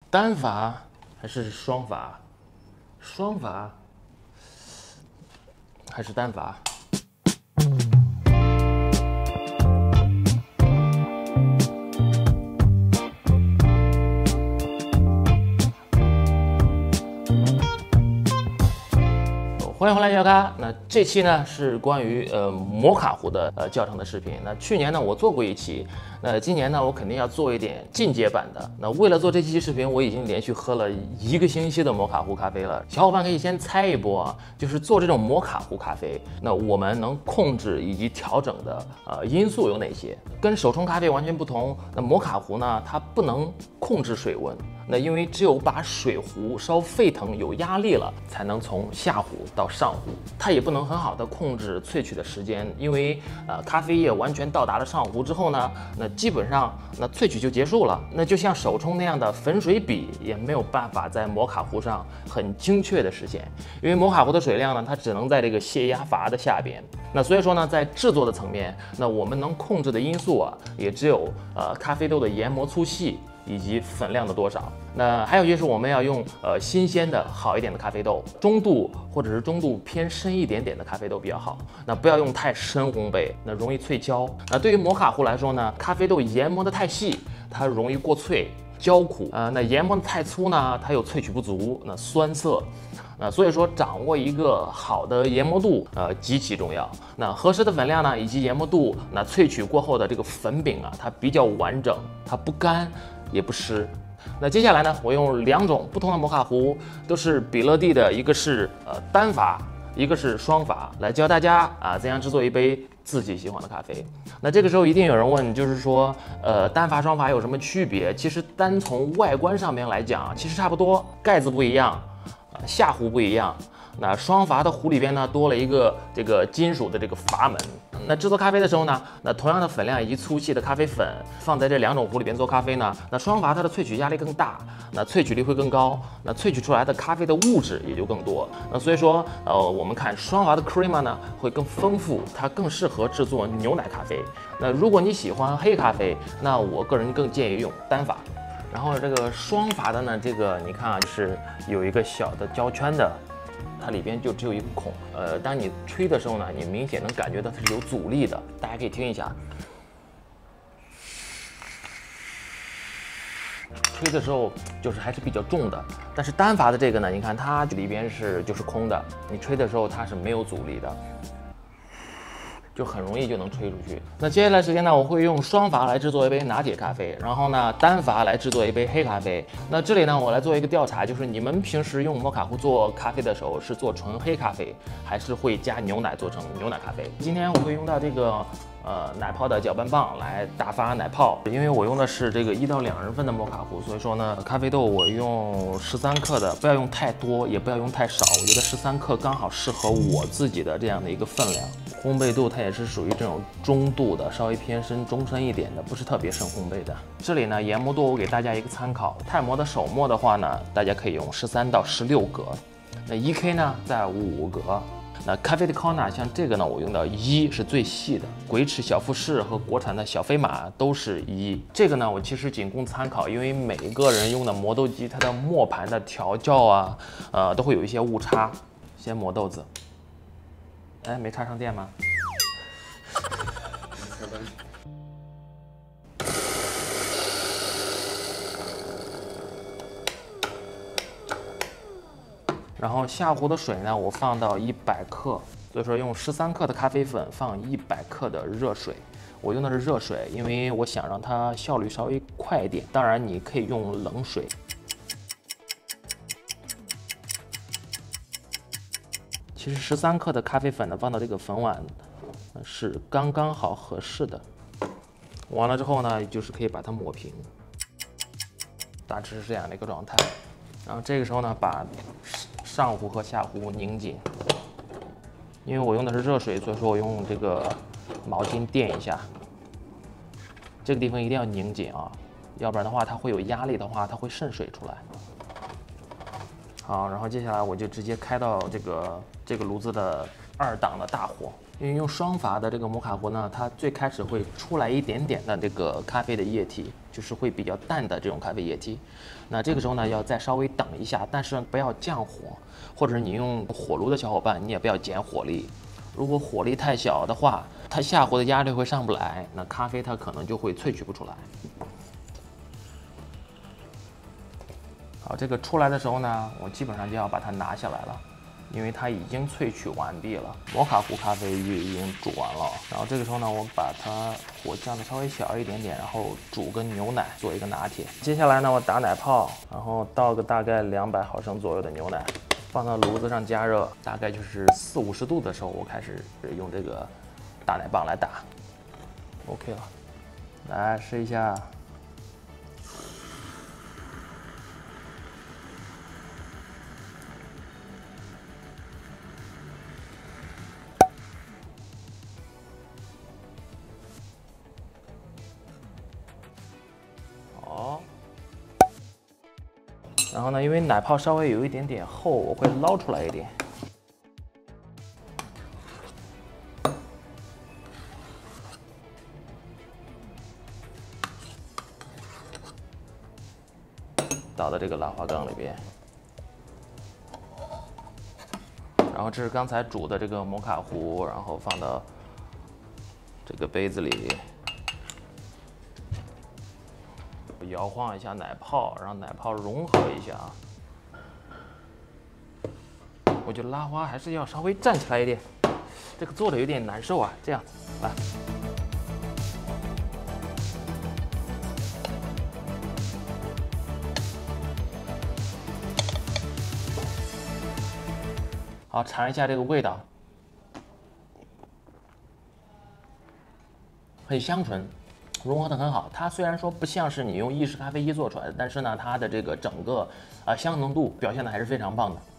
单阀还是双阀？双阀还是单阀？欢迎回来小咖。那这期呢是关于摩卡壶的教程的视频。那去年呢我做过一期，那今年呢我肯定要做一点进阶版的。那为了做这期视频，我已经连续喝了1个星期的摩卡壶咖啡了。小伙伴可以先猜一波啊，就是做这种摩卡壶咖啡，那我们能控制以及调整的因素有哪些？跟手冲咖啡完全不同。那摩卡壶呢，它不能控制水温。那因为只有把水壶烧沸腾有压力了，才能从下壶到上壶。它也不能很好的控制萃取的时间，因为咖啡液完全到达了上壶之后呢，那基本上那萃取就结束了。那就像手冲那样的粉水比也没有办法在摩卡壶上很精确的实现，因为摩卡壶的水量呢，它只能在这个泄压阀的下边。那所以说呢，在制作的层面，那我们能控制的因素啊，也只有咖啡豆的研磨粗细以及粉量的多少。那还有就是我们要用新鲜的好一点的咖啡豆，中度或者是中度偏深一点点的咖啡豆比较好。那不要用太深烘焙，那容易脆焦。那对于摩卡壶来说呢，咖啡豆研磨的太细，它容易过脆焦苦。那研磨的太粗呢，它又萃取不足，那酸涩。所以说掌握一个好的研磨度，极其重要。那合适的粉量呢，以及研磨度，那萃取过后的这个粉饼啊，它比较完整，它不干也不湿。那接下来呢，我用2种不同的摩卡壶，都是比乐蒂的，一个是单阀，一个是双阀，来教大家怎样制作一杯自己喜欢的咖啡。那这个时候一定有人问，就是说单阀双阀有什么区别？其实单从外观上面来讲，其实差不多，盖子不一样。下壶不一样，那双阀的壶里边呢多了一个这个金属的这个阀门。那制作咖啡的时候呢，那同样的粉量以及粗细的咖啡粉放在这2种壶里边做咖啡呢，那双阀它的萃取压力更大，那萃取率会更高，那萃取出来的咖啡的物质也就更多。那所以说我们看双阀的 crema 呢会更丰富，它更适合制作牛奶咖啡。那如果你喜欢黑咖啡，那我个人更建议用单阀。然后这个双阀的呢，这个你看啊，就是有一个小的胶圈的，它里边就只有一个孔。当你吹的时候呢，你明显能感觉到它是有阻力的。大家可以听一下，吹的时候就是还是比较重的。但是单阀的这个呢，你看它里边就是空的，你吹的时候它是没有阻力的。就很容易就能吹出去。那接下来时间呢，我会用双阀来制作一杯拿铁咖啡，然后呢单阀来制作一杯黑咖啡。那这里呢，我来做一个调查，就是你们平时用摩卡壶做咖啡的时候，是做纯黑咖啡，还是会加牛奶做成牛奶咖啡？今天我会用到这个奶泡的搅拌棒来打发奶泡，因为我用的是这个1到2人份的摩卡壶，所以说呢，咖啡豆我用13克的，不要用太多，也不要用太少，我觉得13克刚好适合我自己的这样的一个分量。烘焙度它也是属于这种中度的，稍微偏深、中深一点的，不是特别深烘焙的。这里呢，研磨度我给大家一个参考，泰磨的手磨的话呢，大家可以用13到16格，那 1K 呢在5格。那咖啡的 Kona 像这个呢，我用到1是最细的，鬼尺小富士和国产的小飞马都是1。这个呢，我其实仅供参考，因为每个人用的磨豆机它的磨盘的调教啊，都会有一些误差。先磨豆子，哎，没插上电吗？然后下壶的水呢，我放到100克，所以说用13克的咖啡粉放100克的热水。我用的是热水，因为我想让它效率稍微快一点。当然你可以用冷水。其实13克的咖啡粉呢，放到这个粉碗是刚刚好合适的。完了之后呢，就是可以把它抹平，大致是这样的一个状态。然后这个时候呢，把上壶和下壶拧紧，因为我用的是热水，所以说我用这个毛巾垫一下，这个地方一定要拧紧啊，要不然的话它会有压力的话，它会渗水出来。好，然后接下来我就直接开到这个炉子的2档的大火，因为用双阀的这个摩卡壶呢，它最开始会出来一点点的这个咖啡的液体， 就是会比较淡的这种咖啡液体。那这个时候呢，要再稍微等一下，但是不要降火，或者你用火炉的小伙伴，你也不要减火力。如果火力太小的话，它下壶的压力会上不来，那咖啡它可能就会萃取不出来。好，这个出来的时候呢，我基本上就要把它拿下来了。因为它已经萃取完毕了，摩卡壶咖啡也已经煮完了。然后这个时候呢，我把它火降的稍微小一点点，然后煮个牛奶做一个拿铁。接下来呢，我打奶泡，然后倒个大概200毫升左右的牛奶，放到炉子上加热，大概就是40-50度的时候，我开始用这个大奶棒来打。OK 了，来试一下。然后呢，因为奶泡稍微有一点点厚，我会捞出来一点。倒到这个拉花缸里边。然后这是刚才煮的这个摩卡壶，然后放到这个杯子里。摇晃一下奶泡，让奶泡融合一下啊。我觉得拉花还是要稍微站起来一点，这个做的有点难受啊。这样来，好，尝一下这个味道，很香醇。融合的很好，它虽然说不像是你用意式咖啡机做出来的，但是呢，它的这个整个香浓度表现的还是非常棒的。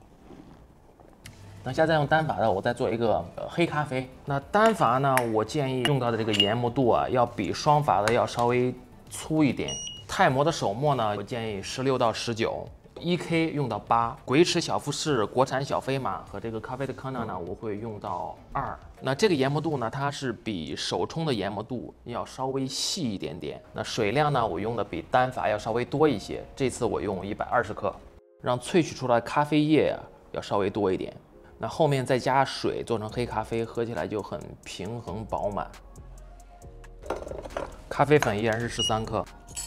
那现在用单法的，我再做一个黑咖啡。那单法呢，我建议用到的这个研磨度啊，要比双法的要稍微粗一点。泰磨的手磨呢，我建议16到19。1K 用到8，鬼齿小富士、国产小飞马和这个咖啡的康纳呢，我会用到2。那这个研磨度呢，它是比手冲的研磨度要稍微细一点点。那水量呢，我用的比单法要稍微多一些，这次我用120克，让萃取出来咖啡液啊要稍微多一点。那后面再加水做成黑咖啡，喝起来就很平衡饱满。咖啡粉依然是13克。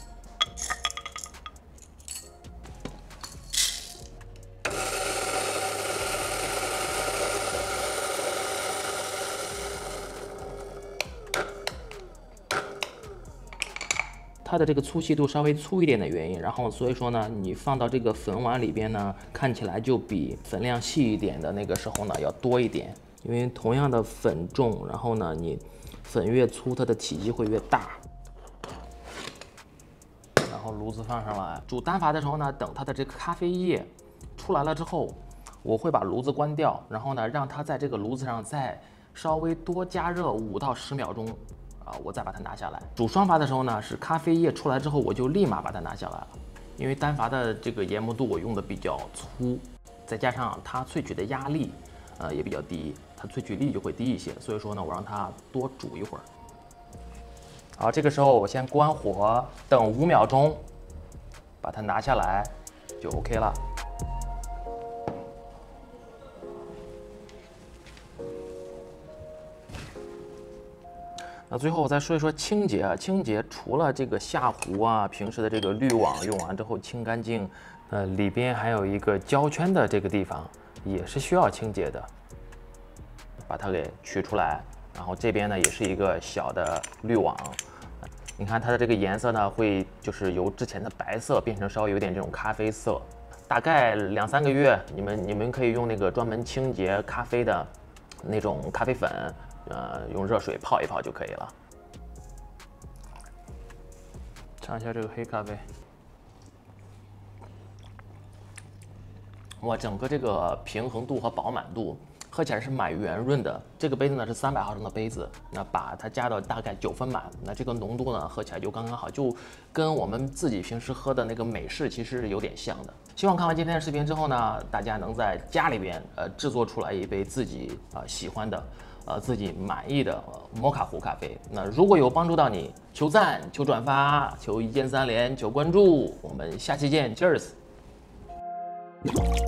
它的这个粗细度稍微粗一点的原因，然后所以说呢，你放到这个粉碗里边呢，看起来就比粉量细一点的那个时候呢要多一点。因为同样的粉重，然后呢你粉越粗，它的体积会越大。然后炉子放上来，煮单法的时候呢，等它的这个咖啡液出来了之后，我会把炉子关掉，然后呢让它在这个炉子上再稍微多加热5到10秒钟。我再把它拿下来。煮双阀的时候呢，是咖啡液出来之后，我就立马把它拿下来了。因为单阀的这个研磨度我用的比较粗，再加上它萃取的压力，也比较低，它萃取力就会低一些。所以说呢，我让它多煮一会儿。好，这个时候我先关火，等5秒钟，把它拿下来，就 OK 了。那最后我再说一说清洁啊，清洁除了这个下壶啊，平时的这个滤网用完之后清干净，里边还有一个胶圈的这个地方也是需要清洁的，把它给取出来，然后这边呢也是一个小的滤网，你看它的这个颜色呢会就是由之前的白色变成稍微有点这种咖啡色，大概2-3个月，你们可以用那个专门清洁咖啡的那种咖啡粉。用热水泡一泡就可以了。尝一下这个黑咖啡，哇，整个这个平衡度和饱满度，喝起来是蛮圆润的。这个杯子呢是300毫升的杯子，那把它加到大概9分满，那这个浓度呢喝起来就刚刚好，就跟我们自己平时喝的那个美式其实是有点像的。希望看完今天的视频之后呢，大家能在家里边制作出来一杯自己喜欢的。 自己满意的摩卡壶咖啡。那如果有帮助到你，求赞、求转发、求一键3连、求关注。我们下期见 ，Cheers。